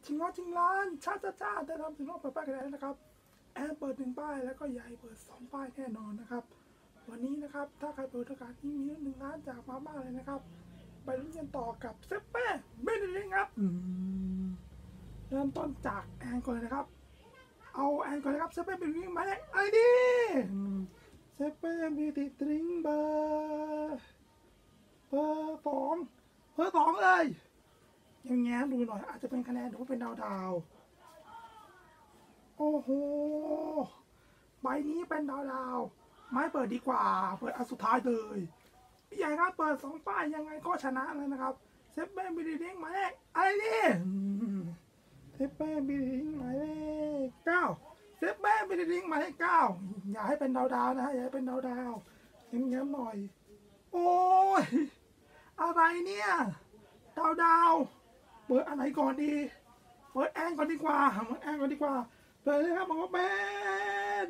ชิงล้านชาได้ทำถึงรอบเปิดป้ายกันแล้วนะครับแอนเปิด1 ป้ายแล้วก็ใหญ่เปิด2 ป้ายแน่นอนนะครับวันนี้นะครับถ้าใครเปิดโอกาสนี้มี1 ล้านจากมาม่าเลยนะครับไปลุ้นกันต่อกับเซเป้ไม่ได้เลยครับเริ่มต้นจากแอนก่อนเลยนะครับเอาแอนก่อนเลยครับเซเป้เป็นวิ่งมาเลยไอ้ดิเซเป้มีติดตริงเบอร์2เลยยังแง้มดูหน่อยอาจจะเป็นคะแนนหรือว่าเป็นดาวโอ้โหใบนี้เป็นดาวไม่เปิดดีกว่าเปิดอันสุดท้ายเลยพี่ใหญ่ครับเปิด2 ป้ายยังไงก็ชนะแล้วนะครับเซเป้มีติดตริงหมายเลขอะไรนี่เซเป้มีติดตริงหมายเลข9เซเป้มีติดตริงหมายเลข9อย่าให้เป็นดาวนะฮะอย่าให้เป็นดาวแง้มหน่อยโอ้ยอะไรเนี่ยดาวเปิดอันไหนก่อนดีเปิดแอนก่อนดีกว่าเปิดเลยครับมันก็เป็น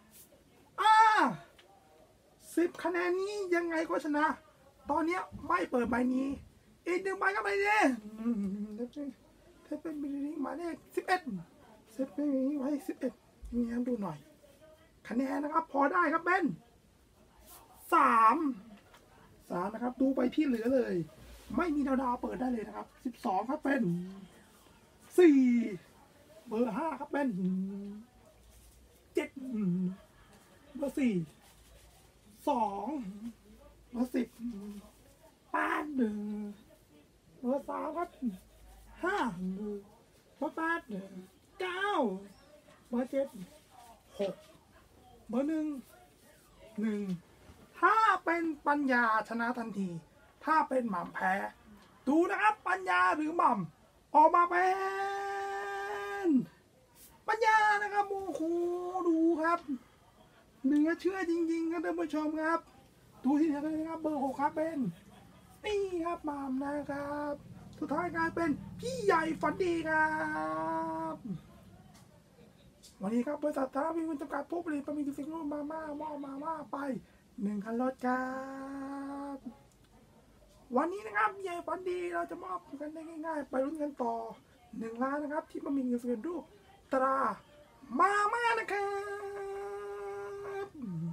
10 คะแนนนี้ยังไงก็ชนะตอนนี้ไม่เปิดใบนี้อีก1 ใบก็ไปเลยเซเป็นบิลลิ่งหมายเลข11เซเป็นบิลลิ่งหมายเลข11นี่ดูหน่อยคะแนนนะครับพอได้ครับเป็น3นะครับดูไปที่เหลือเลยไม่มีดาวเปิดได้เลยนะครับ12ครับเป็น4เบอร์5ครับเป็น7เบอร์4 2เบอร์108เบอร์3ครับ5เบอร์8 9เบอร์7 6เบอร์1ถ้าเป็นปัญญาชนะทันทีถ้าเป็นหม่ำแพ้ดูนะครับปัญญาหรือหม่ำออกมาเป็นปัญญานะครับโอ้โหดูครับเหนือเชื่อจริงๆครับท่านผู้ชมครับดูที่ไหนเลยครับเบอร์6ครับเป็นนี่ครับหม่ำนะครับสุดท้ายกลายเป็นพี่ใหญ่ฝันดีครับวันนี้ครับบริษัทธาวิวจำกัดผู้ผลิตบะหมี่กึ่งสำเร็จรูปมาม่าไป1 คันรถครับวันนี้นะครับใหญ่ฝันดีเราจะมอบกันได้ง่ายๆไปลุ้นกันต่อ1 ล้านนะครับที่บะหมี่กึ่งสำเร็จรูปตรามาม่านะครับ